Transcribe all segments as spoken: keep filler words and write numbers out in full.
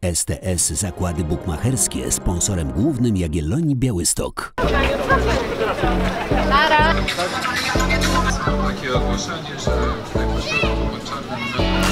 S T S Zakłady Bukmacherskie, sponsorem głównym Jagiellonii Białystok. Nara. Takie ogłoszenie, że tutaj pośrodku pod czarnym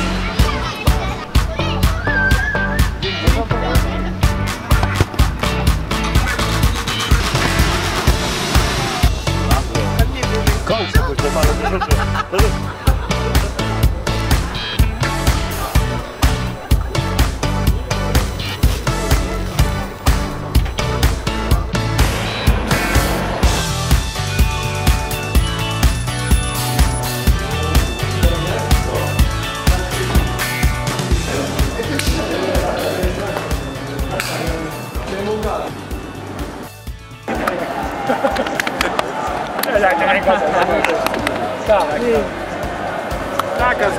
Taka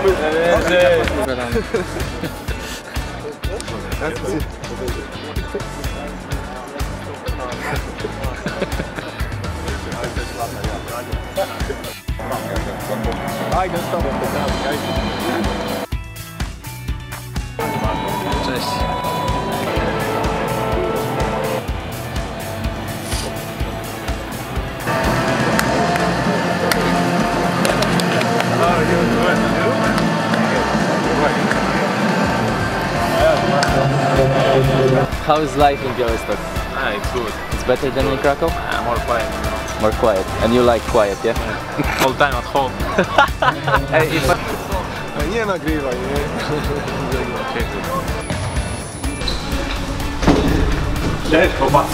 Cześć. How is life in Białystok? Ah, it's good. It's better than in Krakow? Ah, more quiet. More quiet. And you like quiet, yeah? All time at home. Hey, if I... Nie nagrywaj, nie? Cześć chłopacy!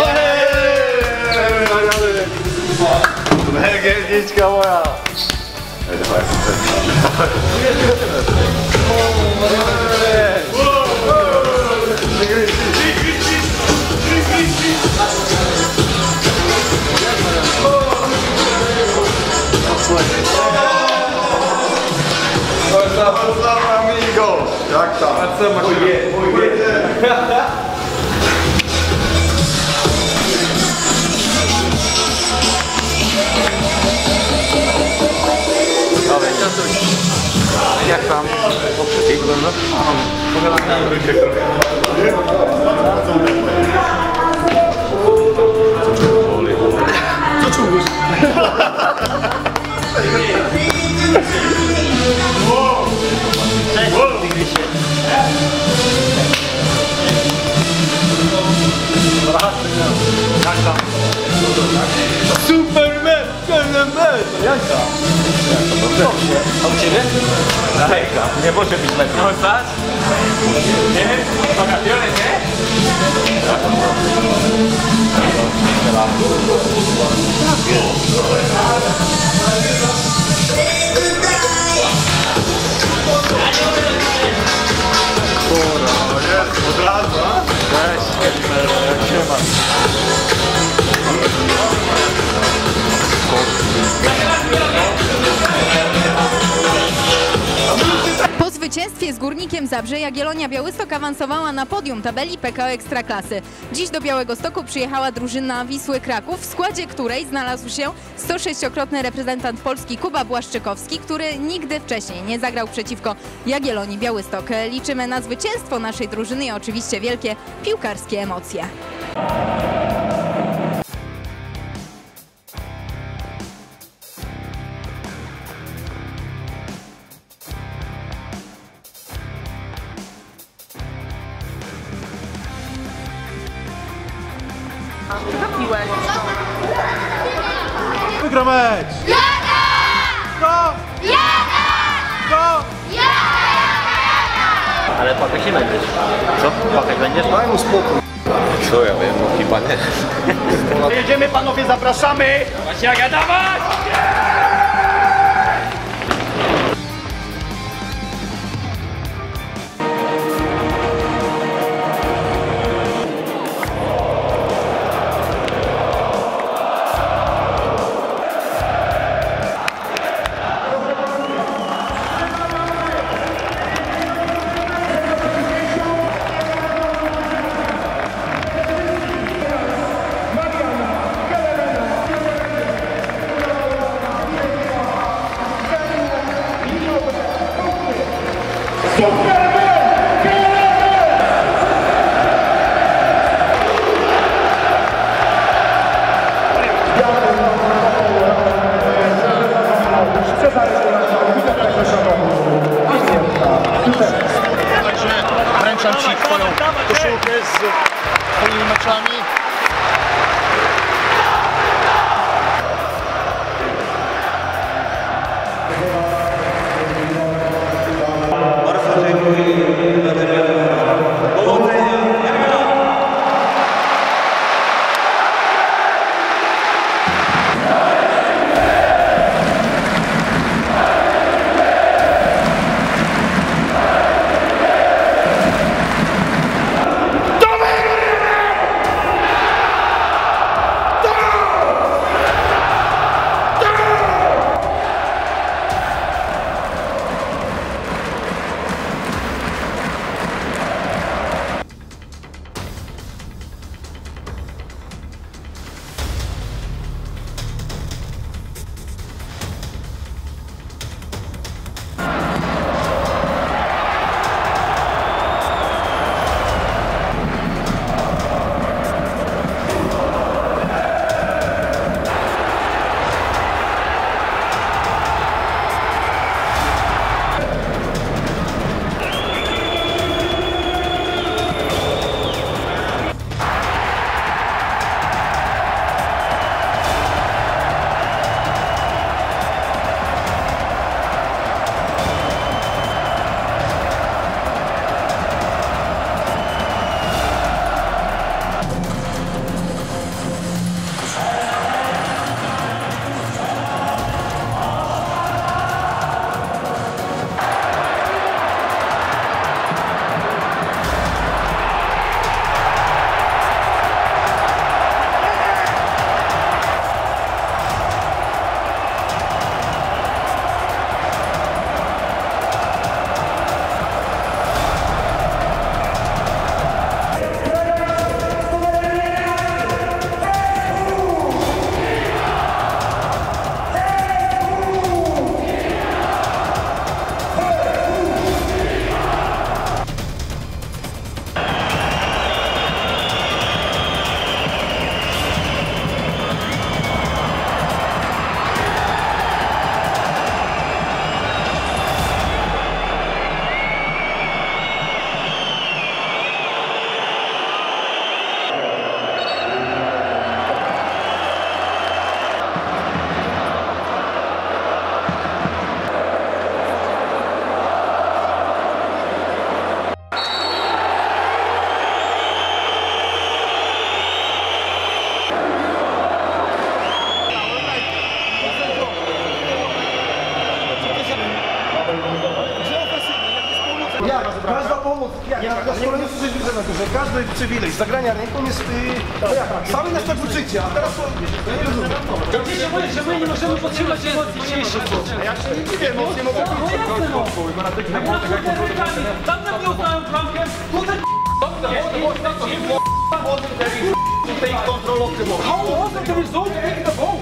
Gierniczka moja! Pozdrawiam amigo! Jak tam? A co masz? Mój Jak tam? Jak wygląda? Co czułeś? Superman! Superman! Jak tam? Dobrze. A u Ciebie? Hejka, nie może być lepiej. No tak? Nie? Wakacjony, nie? Kurwa, jest, od razu, a? Cześć, siema. Po zwycięstwie z Górnikiem Zabrze Jagiellonia Białystok awansowała na podium tabeli P K O Ekstraklasy. Dziś do Białegostoku przyjechała drużyna Wisły Kraków, w składzie której znalazł się sto sześciokrotny reprezentant Polski Kuba Błaszczykowski, który nigdy wcześniej nie zagrał przeciwko Jagiellonii Białystok. Liczymy na zwycięstwo naszej drużyny i oczywiście wielkie piłkarskie emocje. Wygra mecz! Jana! Go! Jana! Go! Ale płakać nie będziesz. Co? Płakać będziesz? Daj mu spokój. Co ja wiem, no chyba nie. Jedziemy panowie, zapraszamy! Pasiaga, dawać! polecam Ci Twoją koszulkę z Twoimi meczami. Bardzo dziękuję. Powodzenia. Jak? Każda pomoc, jak? Ja na szkole nie słyszeć że każdy przywilej z zagrania ręką jest yy, cały nasz tak uczycie, a teraz to ja nie rozumiem. Wiecie, że my nie możemy podtrzymać emocji dzisiejszych. Ja się nie dziwię, emocje mogą być. No jasne, no. Tam na mnie uznałem bramkę, tutaj Tutaj kontrolowcy mogą. how awesome the result taking the ball.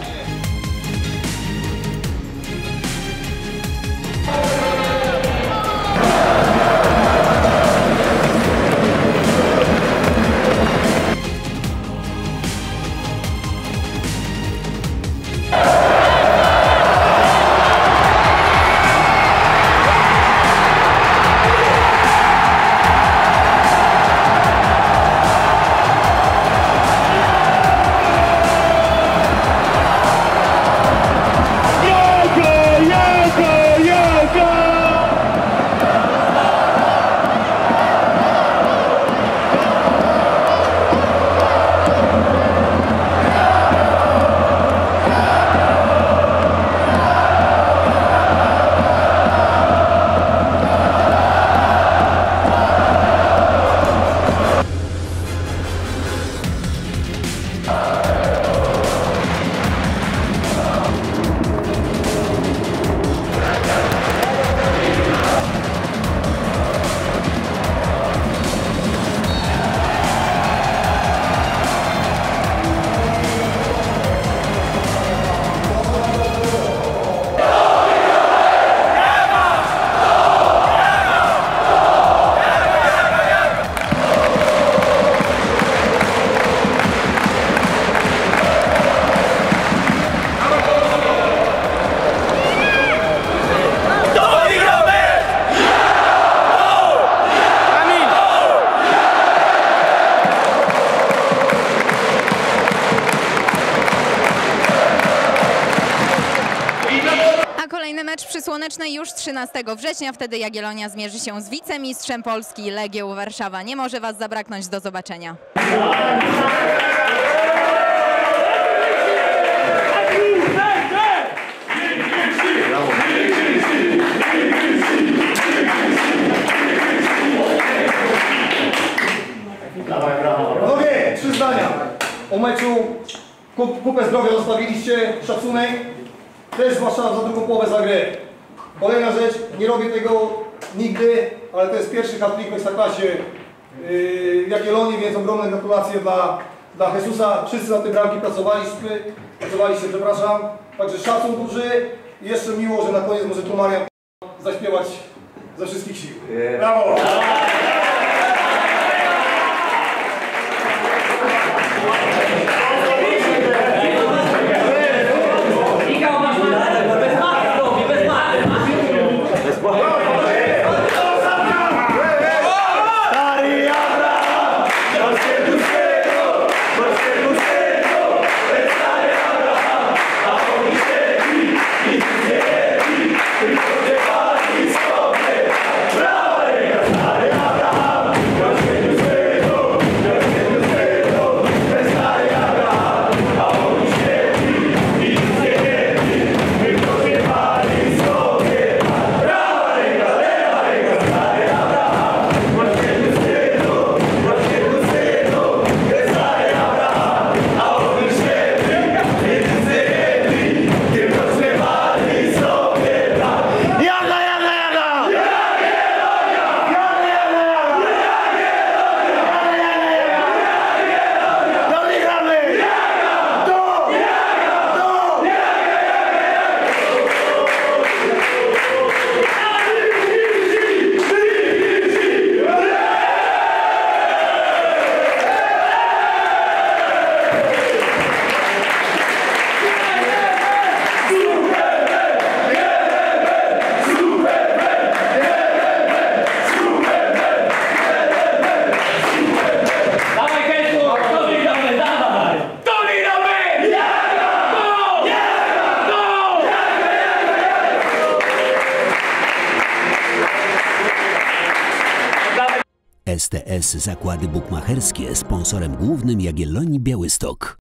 Słonecznej już trzynastego września. Wtedy Jagiellonia zmierzy się z wicemistrzem Polski Legią Warszawa. Nie może Was zabraknąć. Do zobaczenia. Panowie, trzy zdania o meczu. Kup, kupę zdrowia zostawiliście, szacunek, też zwłaszcza za drugą połowę za grę. Kolejna rzecz, nie robię tego nigdy, ale to jest pierwszy hat-trick w Ekstraklasie yy, Jagiellonii, więc ogromne gratulacje dla, dla Jesusa. Wszyscy na te bramki pracowaliśmy, pracowaliście, przepraszam. Także szacun duży i jeszcze miło, że na koniec może tu Marian zaśpiewać ze wszystkich sił. Brawo! S T S Zakłady Bukmacherskie, sponsorem głównym Jagiellonii Białystok.